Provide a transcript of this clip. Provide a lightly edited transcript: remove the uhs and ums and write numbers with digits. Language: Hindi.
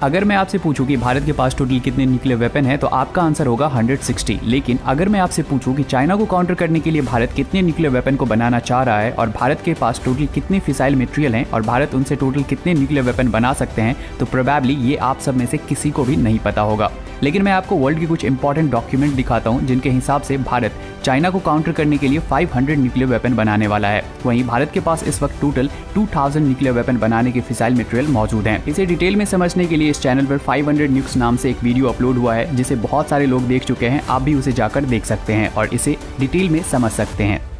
अगर मैं आपसे पूछूं कि भारत के पास टोटल कितने न्यूक्लियर वेपन है तो आपका आंसर होगा 160। लेकिन अगर मैं आपसे पूछूं कि चाइना को काउंटर करने के लिए भारत कितने न्यूक्लियर वेपन को बनाना चाह रहा है और भारत के पास टोटल कितने फिसाइल मटेरियल हैं और भारत उनसे टोटल कितने न्यूक्लियर वेपन बना सकते हैं, तो प्रोबेबली ये आप सब में से किसी को भी नहीं पता होगा। लेकिन मैं आपको वर्ल्ड की कुछ इंपॉर्टेंट डॉक्यूमेंट दिखाता हूं जिनके हिसाब से भारत चाइना को काउंटर करने के लिए 500 न्यूक्लियर वेपन बनाने वाला है। वहीं भारत के पास इस वक्त टोटल 2000 न्यूक्लियर वेपन बनाने के फिसाइल मटेरियल मौजूद हैं। इसे डिटेल में समझने के लिए इस चैनल पर 500 न्यूक्स नाम से एक वीडियो अपलोड हुआ है जिसे बहुत सारे लोग देख चुके हैं। आप भी उसे जाकर देख सकते हैं और इसे डिटेल में समझ सकते हैं।